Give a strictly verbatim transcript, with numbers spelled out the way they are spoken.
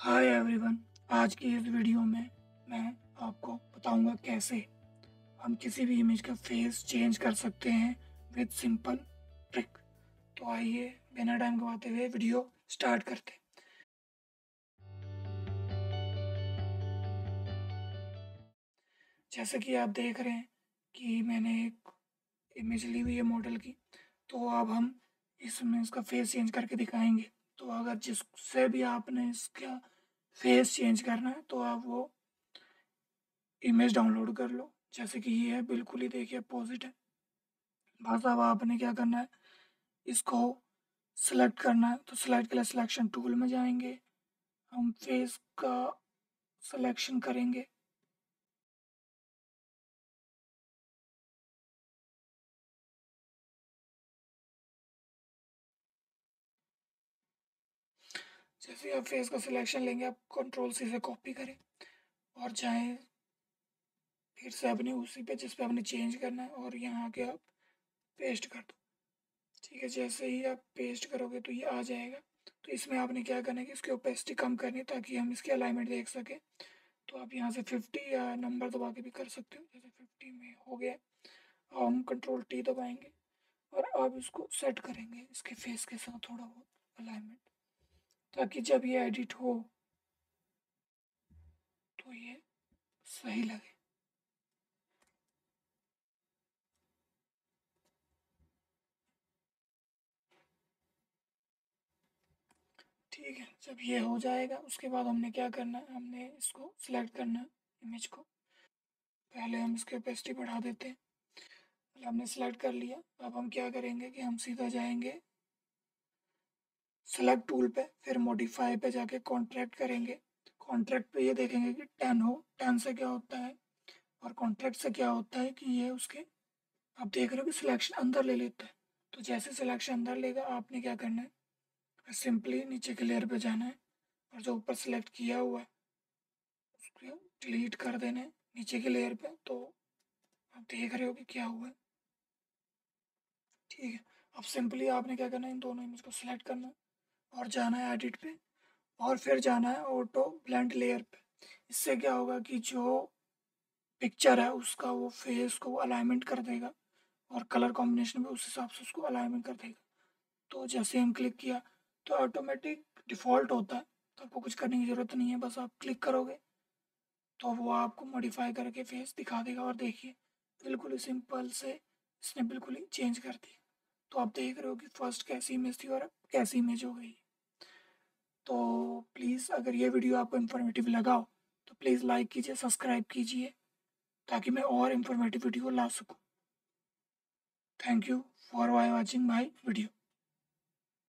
Hi everyone. आज की इस वीडियो में मैं आपको बताऊंगा कैसे हम किसी भी इमेज का फेस चेंज कर सकते हैं विद सिंपल ट्रिक। तो आइए बिना टाइम गवाते हुए वीडियो स्टार्ट करते हैं। जैसे कि आप देख रहे हैं कि मैंने एक इमेज ली हुई है मॉडल की, तो अब हम इसमें इसका फेस चेंज करके दिखाएंगे। तो अगर जिससे भी आपने इसका फेस चेंज करना है तो आप वो इमेज डाउनलोड कर लो। जैसे कि ये है, बिल्कुल ही देखिए अपोजिट है। बस अब आपने क्या करना है, इसको सेलेक्ट करना है। तो सेलेक्ट के लिए सिलेक्शन टूल में जाएंगे, हम फेस का सिलेक्शन करेंगे। जैसे आप फेस का सिलेक्शन लेंगे, आप कंट्रोल सी से कॉपी करें और जाएं फिर से अपने उसी पे जिस पे आपने चेंज करना है, और यहाँ के आप पेस्ट कर दो। ठीक है, जैसे ही आप पेस्ट करोगे तो ये आ जाएगा। तो इसमें आपने क्या करना है कि इसकी ओपेसिटी कम करनी है ताकि हम इसकी अलाइनमेंट देख सकें। तो आप यहाँ से फिफ्टी या नंबर दबा के भी कर सकते हो। जैसे फिफ्टी में हो गया, अब हम कंट्रोल टी दबाएंगे और अब इसको सेट करेंगे इसके फेस के साथ थोड़ा बहुत अलाइनमेंट, ताकि जब ये एडिट हो तो ये सही लगे। ठीक है, जब ये हो जाएगा उसके बाद हमने क्या करना है, हमने इसको सिलेक्ट करना है इमेज को। पहले हम इसकी ओपेसिटी बढ़ा देते हैं। पहले हमने सेलेक्ट कर लिया। अब हम क्या करेंगे कि हम सीधा जाएंगे सेलेक्ट टूल पे, फिर मॉडिफाई पे जाके कॉन्ट्रैक्ट करेंगे। कॉन्ट्रैक्ट पे ये देखेंगे कि टेन हो। टेन से क्या होता है और कॉन्ट्रैक्ट से क्या होता है कि ये उसके, आप देख रहे हो कि सिलेक्शन अंदर ले लेता है। तो जैसे सिलेक्शन अंदर लेगा, आपने क्या करना है, सिंपली नीचे के लेयर पे जाना है और जो ऊपर सेलेक्ट किया हुआ है उसको डिलीट कर देना है नीचे के लेयर पे। तो आप देख रहे हो कि क्या हुआ है। ठीक है, अब सिंपली आपने क्या करना है, इन दोनों इमेज को सिलेक्ट करना है और जाना है एडिट पे, और फिर जाना है ऑटो ब्लेंड लेयर पे। इससे क्या होगा कि जो पिक्चर है उसका वो फेस को अलाइनमेंट कर देगा और कलर कॉम्बिनेशन भी उस हिसाब से उसको अलाइनमेंट कर देगा। तो जैसे हम क्लिक किया तो ऑटोमेटिक डिफ़ॉल्ट होता है, तो आपको कुछ करने की ज़रूरत नहीं है। बस आप क्लिक करोगे तो वो आपको मॉडिफाई करके फेस दिखा देगा। और देखिए बिल्कुल ही सिंपल से इसने बिल्कुल ही चेंज कर दिया। तो आप देख रहे हो कि फर्स्ट कैसी इमेज थी और अब कैसी इमेज हो गई। तो प्लीज़ अगर ये वीडियो आपको इन्फॉर्मेटिव लगा हो तो प्लीज़ लाइक कीजिए, सब्सक्राइब कीजिए, ताकि मैं और इन्फॉर्मेटिव वीडियो ला सकूँ। Thank you for watching my video.